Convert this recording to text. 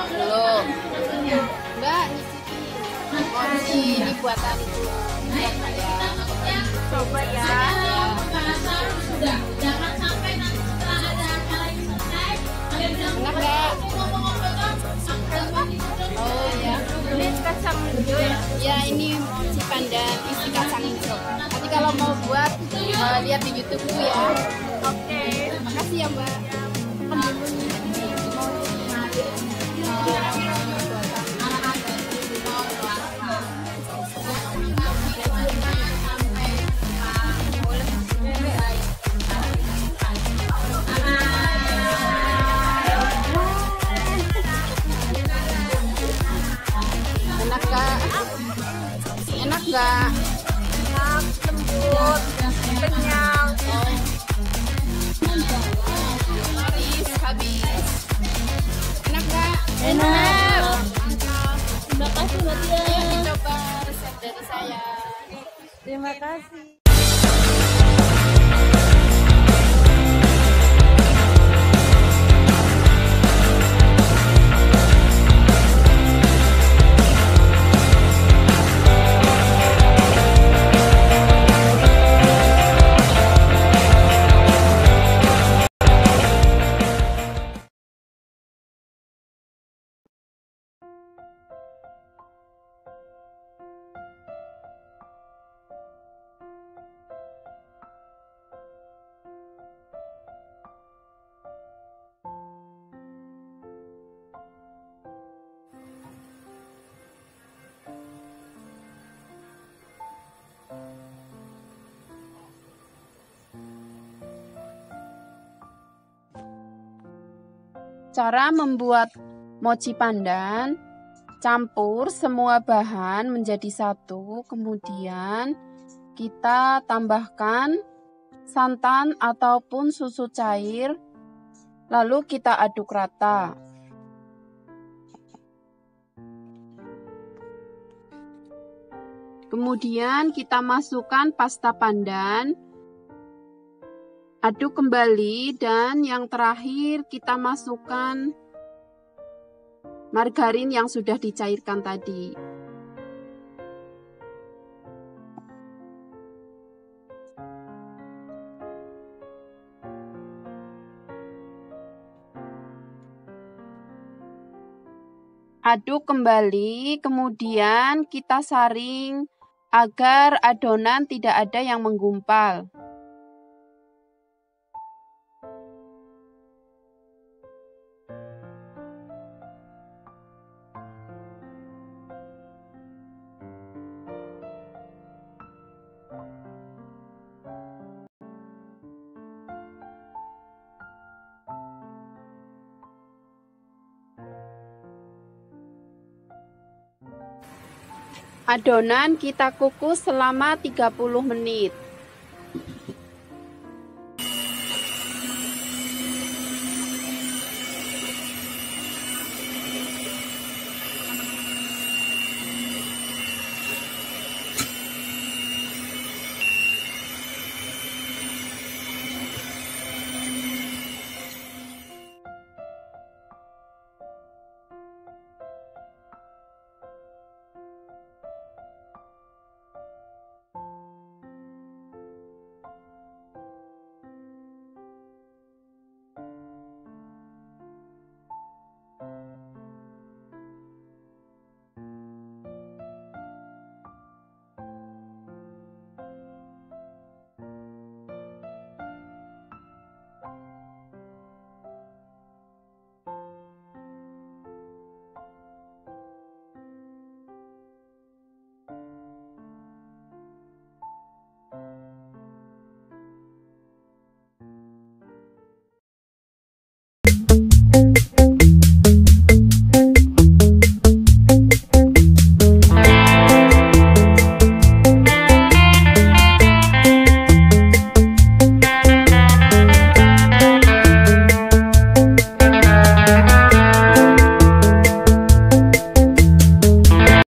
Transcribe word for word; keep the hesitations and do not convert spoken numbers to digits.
Belum. Mbak, mochi ini buatan itu. Ya. Coba ya. Sudah, jangan sampai nanti setelah ada acara ini selesai, kalian bilang enak nggak? Oh ya. Ini kacang hijau ya? Ya, ini mochi pandan isi kacang hijau. Nanti kalau mau buat uh, lihat di YouTube dulu ya. Oke. Makasih ya Mbak. Enak gak? Enak gak? Enak, lembut, kenyal. Habis, habis. Enak gak? Enak. Terima kasih Mbak Tia. Ayo dicoba resep dari saya. Terima kasih. Cara membuat mochi pandan: campur semua bahan menjadi satu, kemudian kita tambahkan santan ataupun susu cair, lalu kita aduk rata. Kemudian kita masukkan pasta pandan, aduk kembali, dan yang terakhir kita masukkan margarin yang sudah dicairkan tadi. Aduk kembali, kemudian kita saring agar adonan tidak ada yang menggumpal. Adonan kita kukus selama tiga puluh menit.